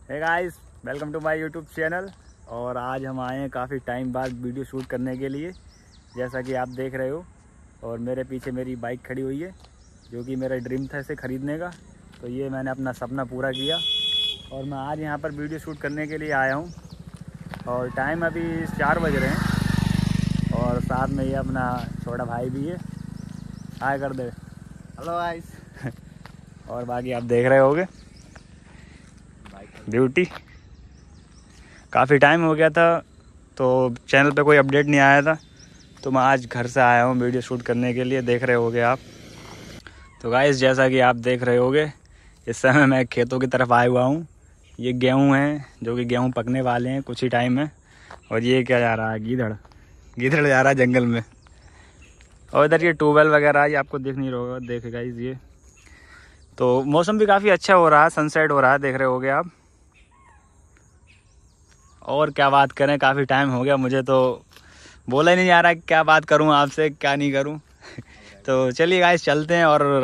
Hey guys, welcome to my YouTube channel. और आज हम आए हैं काफ़ी टाइम बाद वीडियो शूट करने के लिए, जैसा कि आप देख रहे हो। और मेरे पीछे मेरी बाइक खड़ी हुई है, जो कि मेरा ड्रीम था इसे ख़रीदने का। तो ये मैंने अपना सपना पूरा किया और मैं आज यहाँ पर वीडियो शूट करने के लिए आया हूँ। और टाइम अभी 4 बज रहे हैं और साथ में ये अपना छोटा भाई भी है। हाय कर दे। Hello guys. और बाकी आप देख रहे होगे ब्यूटी। काफ़ी टाइम हो गया था तो चैनल पे कोई अपडेट नहीं आया था, तो मैं आज घर से आया हूँ वीडियो शूट करने के लिए। देख रहे होगे आप। तो गाइस, जैसा कि आप देख रहे होगे, इस समय मैं खेतों की तरफ आया हुआ हूँ। ये गेहूँ हैं, जो कि गेहूँ पकने वाले हैं कुछ ही टाइम में। और ये क्या जा रहा है, गीदड़ जा रहा है जंगल में। और इधर ये ट्यूबवेल वगैरह ये आपको दिख नहीं रहा होगा। देखे गाइस, ये तो मौसम भी काफ़ी अच्छा हो रहा है, सनसेट हो रहा है, देख रहे होगे आप। और क्या बात करें, काफ़ी टाइम हो गया, मुझे तो बोला ही नहीं जा रहा क्या बात करूं आपसे, क्या नहीं करूं। तो चलिए गाइस, चलते हैं और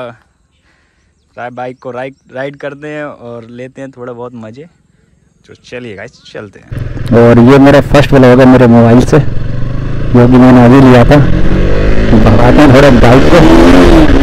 बाइक को राइड करते हैं और लेते हैं थोड़ा बहुत मज़े। तो चलिए गाइस, चलते हैं। और ये मेरा फर्स्ट व्लॉग है मेरे मोबाइल से, जो कि मैंने अभी लिया था। भगाते हैं थोड़ा बाइक को।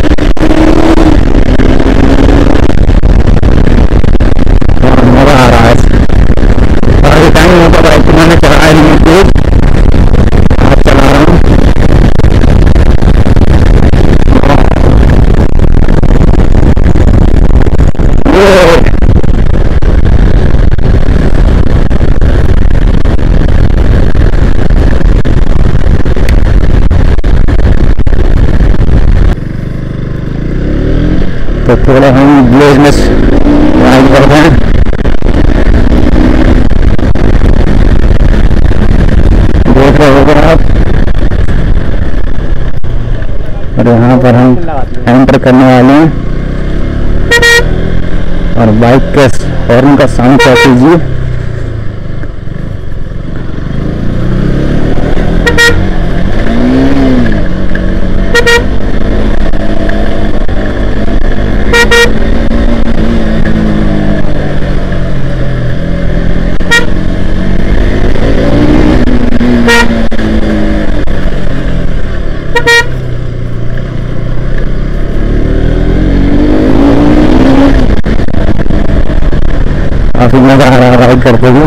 तो थोड़ा हम विलेज में राइड करते हैं। देख रहे होगे आप। और यहाँ पर हम एंटर करने वाले हैं और बाइक के हॉर्न का साउंड चेक कीजिए। काफी मजा आ रहा है राइड करते हुए।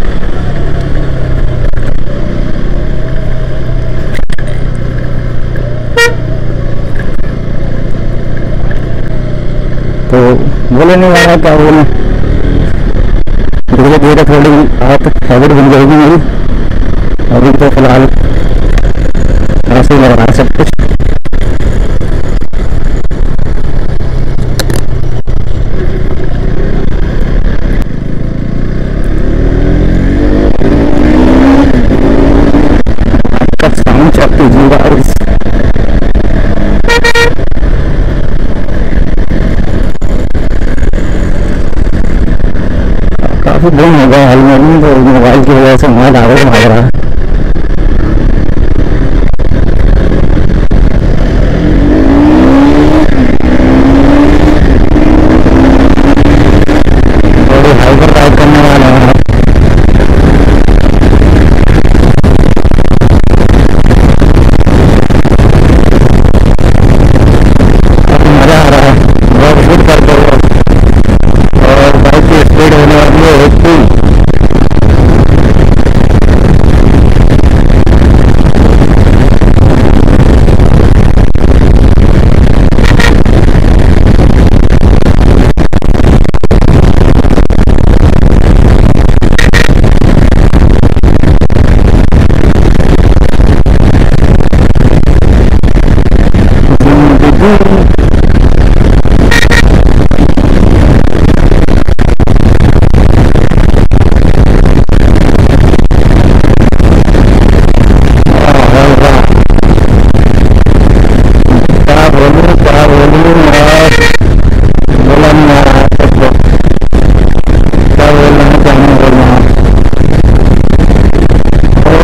तो बोले नहीं आ रहा क्या बोले, धीरे धीरे थोड़ी आप हैबिट बन जाएगी मेरी। अभी तो फिलहाल ऐसे ही लग रहा है सब कुछ। काफी दिन हो गया हेलमेट में, तो मोबाइल की वजह से मोबाइल आगे भाग रहा है। थोड़ी हाइपर राइड करने वाले हैं आप। काफी मजा आ रहा है, बहुत शूट करते हुए। और बाइक की स्पीड होने वाली है 80।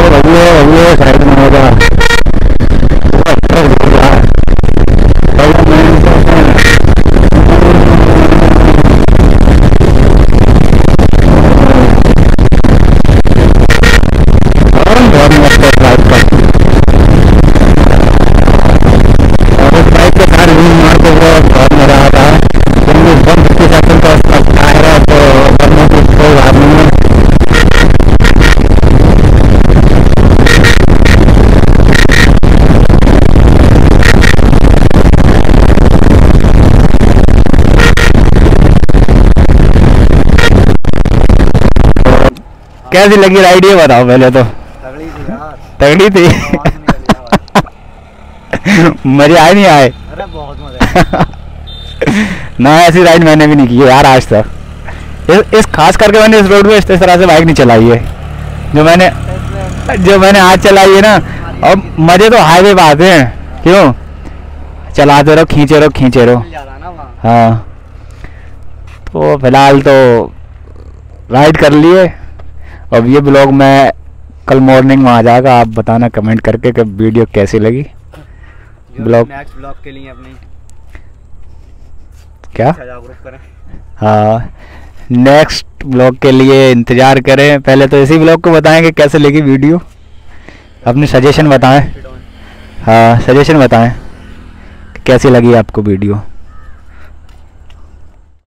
साइड में होगा। कैसी लगी राइड ये बताओ पहले तो। तगड़ी थी मजे आए नहीं आए? अरे बहुत मजा ना ऐसी राइड मैंने भी नहीं की है यार आज तक। इस खास करके मैंने इस रोड पे इस तरह से बाइक नहीं चलाई है जो मैंने आज चलाई है ना। और मजे तो हाईवे पे आते हैं, क्यों चलाते रहो खींचे रहो। हाँ तो फिलहाल तो राइड कर लिए। अब ये ब्लॉग मैं कल मॉर्निंग में आ जाएगा। आप बताना कमेंट करके कि वीडियो कैसी लगी। ब्लॉग नेक्स्ट ब्लॉग के लिए अपनी क्या जागरूक करें। हाँ नेक्स्ट ब्लॉग के लिए इंतज़ार करें। पहले तो इसी ब्लॉग को बताएं कि कैसे लगी वीडियो, अपने सजेशन बताएं। हाँ सजेशन बताएं कि कैसी लगी आपको वीडियो।